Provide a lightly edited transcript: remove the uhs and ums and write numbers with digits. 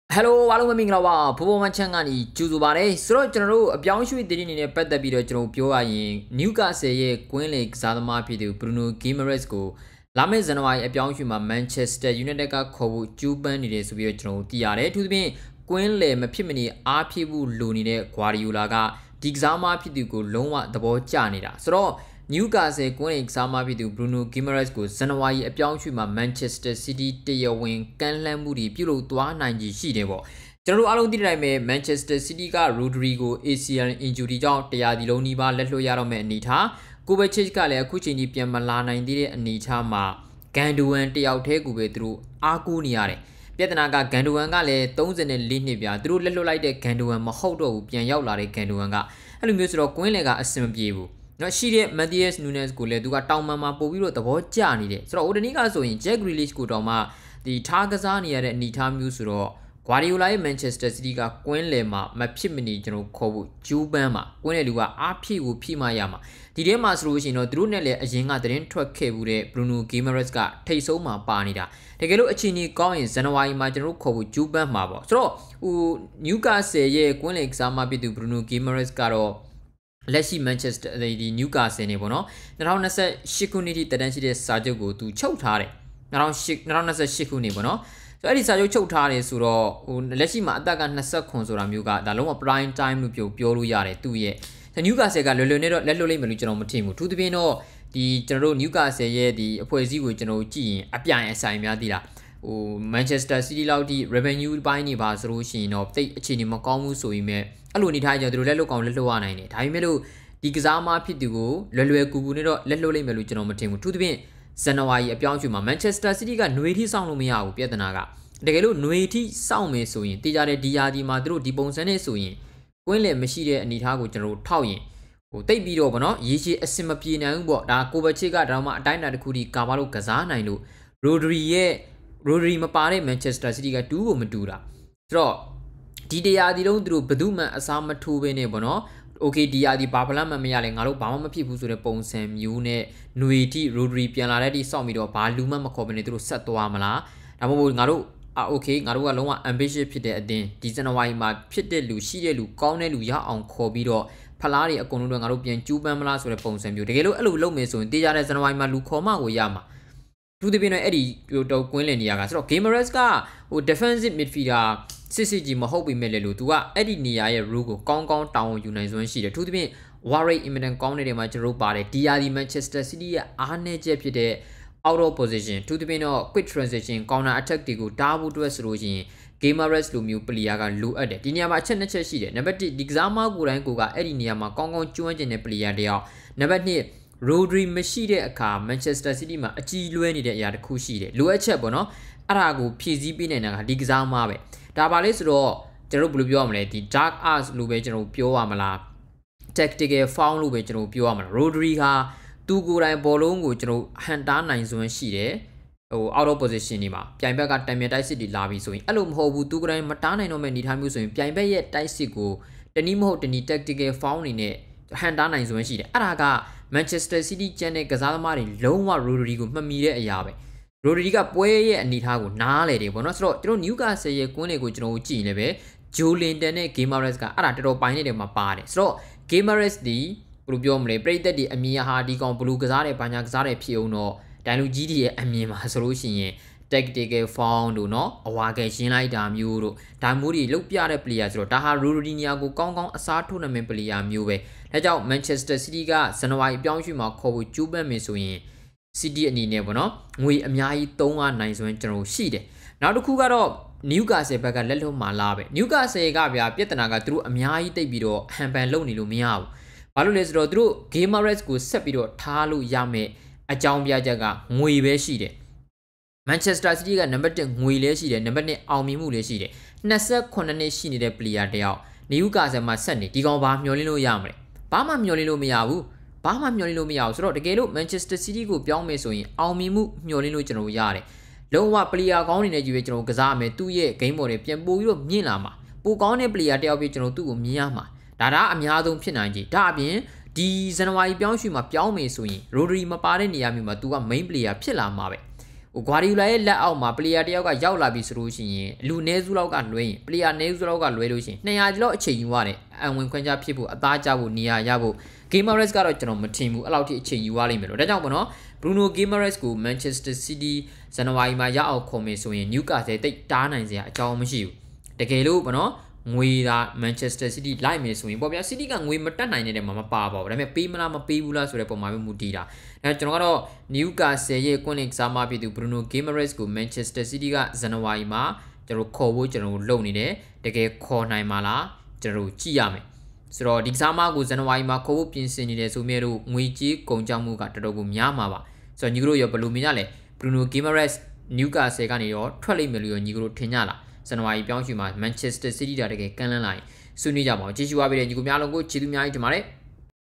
Hello အားလုံးပဲမင်္ဂလာပါဘိုးဘွားမချမ်းကနေကြိုဆိုပါရစေဆိုတော့ကျွန်တော်တို့အပြောင်းရွှေ့တည်နေနဲ့ပတ်သက်ပြီးတော့ကျွန်တော်ပြောရရင် Newcastle ရဲ့ကွင်းလေကစားသမားဖြစ်သူ Bruno Guimaraes ကိုလာမယ့်ဇန်နဝါရီအပြောင်းရွှေ့မှာ Manchester United ကခေါ်ဖို့ကြိုးပမ်းနေတယ်ဆိုပြီးတော့ကျွန်တော်သိရတယ်အထူးသဖြင့်ကွင်းလေမဖြစ်မနေအားဖြည့်ဖို့လိုနေတဲ့ Guardiola ကဒီကစားသမားဖြစ်သူကိုလုံးဝသဘောကျနေတာဆိုတော့Newcastle ကွင်းလေကစားသမားဖြစ်သူ Bruno Guimaraes ကိုဇန်နဝါရီအပြောင်းရွှေ့မှာ Manchester City တရားဝင်ကမ်းလှမ်းမှုတွေပြုလုပ်သွားနိုင်ခြေရှိတယ်ပေါ့ကျွန်တော်တို့အားလုံးသိတဲ့အတိုင်းပဲ Manchester City က Rodrigo ACL injury ကြောင့်တရားဒီလုံးနီးပါးလက်လွှတ်ရတော့မယ့်အနေထား Kovacic ကလည်းအခုချိန်ကြီးပြန်မလာနိုင်သေးတဲ့အနေထားမှာ Gundogan တယောက်တည်းကိုပဲသူတို့အားကိုးနေရတယ်ပြဿနာက Gundogan ကလည်း34နှစ်ပြသူတို့လက်လွှတ်လိုက်တဲ့ Gundogan မဟုတ်တော့ဘူးပြန်ရောက်လာတဲ့ Gundogan ကအဲ့လိုမျိုးဆိုတော့ကွင်းလေကအဆင်မပြေဘူးနော်ရှိတဲ့ Matheus Nunes ကိုလည်းသူကတောင်မှန်မှာပို့ပြီးတော့သဘောကျနေတယ်ဆိုတော့ Odeni ကဆိုရင် Jack Grealish ကိုတော့မှဒီထားကစားနေရတဲ့အနေထားမျိုးဆိုတော့Guardiola ရဲ့ Manchester City ကကွင်းလေမှာမဖြစ်မနေကျွန်တော်ခေါ်ဖို့ဂျူးပန်းမှာကွင်းလေလူကအားဖြည့်ကိုဖြည့်မရမှာဒီထဲမှာဆိုလို့ရှိရင်တော့သူတို့နဲ့လည်းအရင်ကသတင်းထွက်ခဲ့မှုတဲ့ Bruno Guimaraes ကထိတ်ဆုံးမှာပါနေတာတကယ်လို့အချိန်ကြီးကောင်းရင်ဇန်နဝါရီမှာကျွန်တော်ခေါ်ဖို့ဂျူးပန်းမှာပေါ့ဆိုတော့ဟို Newcastle ရဲ့ကွင်းလေကစားမဖြစ်သူ Bruno Guimaraes ကတော့လက်ရှိ Manchester ဒီ Newcastle နေပေါ့နော်2028ခုနှစ်ထိတက်တန်းရှိတဲ့စာချုပ်ကိုသူချုပ်ထားတယ်2028ခုနှစ်ပေါ့နော်ဆိုအဲ့ဒီစာချုပ်ချုပ်ထားတယ်ဆိုတော့ဟိုလက်ရှိမှာအသက်က20ခွန်ဆိုတာမျိုးကဒါလုံးဝ prime time လို့ပြောလို့ရတယ်သူ့ရဲ့ Newcastle ကလွယ်လွယ်နဲ့တော့လက်လွတ်လိမ့်မယ်လို့ကျွန်တော်မထင်ဘူးထူးသဖြင့်တော့ဒီကျွန်တော်တို့ Newcastle ရဲ့ဒီအဖွဲ့အစည်းကိုကျွန်တော်ကြည့်ရင်အပြိုင်အဆိုင်များသိလားဟို Manchester City လောက်ထိ revenue ပိုင်းနေပါဆိုလို့ရှိရင်တော့တိတ်အခြေအနေမကောင်းဘူးဆိုရင်မဲ့အဲ့လိုအနေထားကြောင့်သူတို့လက်လွတ်ကောင်လက်လွတ်ရနိုင်တယ်ဒါပေမဲ့လို့ဒီကစားမဖြစ်သူကိုလွယ်လွယ်ကူကူနဲ့တော့လက်လွတ်လိမ့်မယ်လို့ကျွန်တော်မထင်ဘူးထူးသဖြင့်ဇန်နဝါရီအပြောင်းအရွှေ့မှာ Manchester City ကຫນွေထိစောင့်လို့မရဘူးပြဿနာကတကယ်လို့ຫນွေထိစောင့်မယ်ဆိုရင်တေးကြတဲ့ဒီယာဒီမှာသူတို့ဒီပုံစံနဲ့ဆိုရင်ကွင်းလေမရှိတဲ့အနေထားကိုကျွန်တော်တို့ထောက်ရင်ဟိုတိတ်ပြီးတော့ဗောနော်ရေရှည်အစင်မပြေနိုင်ဘူးပေါ့ဒါကိုဗချစ်ကဒါမှအတိုင်းအတာတစ်ခုထိကာဘာလို့ကစားနိုင်လို့Rodri မပါတဲ့ Manchester City ကတူးကိုမတူတာဆိုတော့ဒီတရားဒီလုံးသူတို့ဘယ်သူမှအစားမထိုးဘဲနဲ့ဗောနော် Okay ဒီယာဒီဘာဖလားမှမရလဲငါတို့ဘာမှမဖြစ်ဘူးဆိုတဲ့ပုံစံမျိုးနဲ့ຫນွေထိ Rodri ပြန်လာတဲ့ဒီစောင့်ပြီးတော့ဘာလူမှမခေါ်ဘဲနဲ့သူတို့ဆက်သွားမလားဒါမှမဟုတ်ငါတို့okay ငါတို့ကလုံးဝ ambitious ဖြစ်တဲ့အတင်းဒီဇန်နဝါရီမှာဖြစ်တဲ့လူရှိတဲ့လူကောင်းတဲ့လူရအောင်ခေါ်ပြီးတော့ဖလားတွေအကုန်လုံးတွေငါတို့ပြန်ကျူးပန်းမလားဆိုတဲ့ပုံစံမျိုးတကယ်လို့အဲ့လိုလုပ်မယ်ဆိုရင်တေးကြတဲ့ဇန်နဝါရီမှာလူခေါ်မှကိုရမှာသူတပြင်းနဲ့အဲ့ဒီတော့ကွင်းလင်နေရကဆိုတော့ Guimaraes ကဟို defensive midfielder စစ်ကြီးမဟုတ်ပြီမဲ့လေလို့သူကအဲ့ဒီနေရာရဲ့ role ကိုကောင်းကောင်းတောင်းယူနိုင်စွမ်းရှိတယ်သူတပြင်း Warren Imminent ကောင်းနေတဲ့မှာကျွန်တော်တို့ပါတယ်ဒီယာဒီ Manchester City ရဲ့အားနည်းချက်ဖြစ်တဲ့out of position ထူးသဖြင့်တော့ quick transition counter attack တွေကိုတားဖို့အတွက်ဆိုလို့ရှိရင် Guimaraes လိုမျိုး player ကလိုအပ်တယ်ဒီနေရာမှာအချက်နှစ်ချက်ရှိတယ်နံပါတ်1ဒီကစားမကိုယ်တိုင်းကိုကအဲ့ဒီနေရာမှာကောင်းကောင်းကျွမ်းကျင်တဲ့ player တယောက်နံပါတ်2 Rodri မရှိတဲ့အခါ Manchester City မှာအကြီးလွဲနေတဲ့အရာတစ်ခုရှိတယ်လိုအပ်ချက်ပေါ့နော်အဲ့ဒါကိုဖြည့်ဆည်းပေးနိုင်တာကဒီကစားမပဲဒါပါလေဆိုတော့ကျွန်တော်တို့ဘယ်လိုပြောရမလဲဒီ dark arts လို့ပဲကျွန်တော်ပြောရမလား tactical foul လို့ပဲကျွန်တော်ပြောရမလား Rodri ဟာသူကိုယ်တိုင်ဘောလုံးကိုကျွန်တော်ဟန်တားနိုင်စွမ်းရှိတယ်ဟို out of position နေမှာပြိုင်ဘက်ကတံမြတိုက်စစ်တွေလာပြီးဆိုရင်အဲ့လိုမဟုတ်ဘူးသူကိုယ်တိုင်မတားနိုင်တော့မဲ့အနေထားမျိုးဆိုရင်ပြိုင်ဘက်ရဲ့တိုက်စစ်ကိုတနည်းမဟုတ်တနည်း tactical foul နေနဲ့ဟန်တားနိုင်စွမ်းရှိတယ်အဲ့ဒါက Manchester City ကျန်တဲ့ကစားသမားတွေလုံးဝ Rodri ကိုမှတ်မိတဲ့အရာပဲ Rodri ကပွဲရဲ့အနေထားကိုနားလေတယ်ပေါ့နော်ဆိုတော့ကျွန်တော် Newcastle ရဲ့ကွင်းတွေကိုကျွန်တော်ကြည့်နေပဲ Joe Linton နဲ့ Guimaraes ကအဲ့ဒါတော်တော်ပိုင်းနေတယ်မှာပါတယ်ဆိုတော့ Guimaraes ဒီဘယ်လိုပြောမလဲပရိသတ်တွေအမြင်ဟာဒီကောင်ဘလူးကစားတယ်ဘာညာကစားတယ်ဖြစ်အောင်တော့ဒိုင်လူကြီးတွေရဲ့အမြင်မှာဆိုလို့ရှိရင် tactical foul တို့เนาะအဝါကဲရှင်းလိုက်တာမျိုးတို့ဒါမျိုးတွေလုတ်ပြတဲ့ player ဆိုတော့ဒါဟာ Rodri နီယာကိုကောင်းကောင်းအစားထိုးနိုင်မယ့် player မျိုးပဲဒါကြောင့် Manchester City ကဇန်နဝါရီပြောင်းရွှေ့မှာခေါ်ဖို့ကြိုးပမ်းမယ်ဆိုရင် City အနေနဲ့ပေါ့နော်ငွေအများကြီးသုံးရနိုင်စွမ်းကျွန်တော်ရှိတယ်နောက်တစ်ခုကတော့ Newcastle ဘက်ကလက်လွတ်မှာလားပဲ Newcastle ကဗျာပြဿနာကသူတို့အများကြီးတိတ်ပြီးတော့ဟန်ပန်လုပ်နေလို့မရဘူးဘာလို့လဲဆိုတော့သူတို့ Guimaraes ကိုဆက်ပြီးတော့ထားလို့ရမယ်အကြောင်းပြချက်ကငွေပဲရှိတယ် Manchester City ကနံပါတ်1ငွေလည်းရှိတယ်နံပါတ်2အောင်မြင်မှုလည်းရှိတယ်28နှစ်ရှိနေတဲ့ player တယောက် Newcastle မှာဆက်နေဒီကောင်ဘာမျှော်လင့်လို့ရမလဲဘာမှမျှော်လင့်လို့မရဘူးဘာမှမျှော်လင့်လို့မရဘူးဆိုတော့တကယ်လို့ Manchester City ကိုပြောင်းမယ်ဆိုရင်အောင်မြင်မှုမျှော်လင့်လို့ကျွန်တော်ရတယ်လုံးဝ player ကောင်းနေနေကြီးပဲကျွန်တော်ကစားရမယ်သူ့ရဲ့ game ပေါ်တွေပြန်ပို့ပြီးတော့မြင့်လာမှာပိုကောင်းတဲ့ player တယောက်ပြကျွန်တော်သူ့ကိုမြင်ရမှာဒါအများဆုံးဖြစ်နိုင်ကြီးဒါအပြင်ဒီဇန်နဝါရီပြောင်းရွှေ့မှာပြောင်းမယ်ဆိုရင် Rodri မပါတဲ့နေရာမျိုးမှာ तू က main player ဖြစ်လာမှာပဲဂွာဒီယိုလာရဲ့လက်အောက်မှာပလေယာတယောက်ကရောက်လာပြီဆိုလို့ရှိရင်လူနည်းစုလောက်ကလွှဲရင်ပလေယာနည်းစုလောက်ကလွှဲလို့ရှိရင်200ကျော်အချိန်ယူရတယ်အန်ဝင်ခွင့်ကြဖြစ်ဖို့အသားကျဖို့နေရာရဖို့ Guimaraes ကတော့ကျွန်တော်မထင်ဘူးအဲ့လောက်ထိအချိန်ယူရလိမ့်မယ်လို့ဒါကြောင့်ပေါ့နော် Bruno Guimaraes ကို Manchester City ဇန်နဝါရီမှာရအောင်ခေါ်မယ်ဆိုရင် Newcastle တိတ်တားနိုင်စရာအကြောင်းမရှိဘူးတကယ်လို့ပေါ့နော်ငွေသာ Manchester City လိုက်မယ်ဆိုရင်ပေါ့ဗျာ City ကငွေမတက်နိုင်တဲ့မှာမပါပါဘူးဒါပေမဲ့ပေးမလားမပေးဘူးလားဆိုတဲ့ပုံမှာပဲမူတည်တာအဲကျွန်တော်ကတော့ Newcastle ရဲ့ကွင်းလင်ကစားမဖြစ်သူ Bruno Guimaraes ကို Manchester City ကဇန်နဝါရီမှာကျွန်တော်ခေါ်ဖို့ကျွန်တော်လုပ်နေတယ်တကယ်ခေါ်နိုင်မှာလားကျွန်တော်ကြည့်ရမယ်ဆိုတော့ဒီကစားမကိုဇန်နဝါရီမှာခေါ်ဖို့ပြင်ဆင်နေတယ်ဆိုမြဲတို့ငွေကြေးကုန်ကျမှုကတော်တော်ကိုများမှာပါဆိုတော့ညီတို့ရောဘယ်လိုမြင်ကြလဲ Bruno Guimaraes Newcastle ကနေရောထွက်လိမ့်မယ်လို့ရောညီတို့ထင်ကြလားဇန်နဝါရီပြောင်းရွှေ့မှာ Manchester City တာတကယ်ကမ်းလှမ်းလာရင်ဆွေးနွေးကြပါအောင်ကြည့်ရှုပါပေးတဲ့ညီကိုများလုံးကိုချီးသူများကြီးတင်ပါတယ်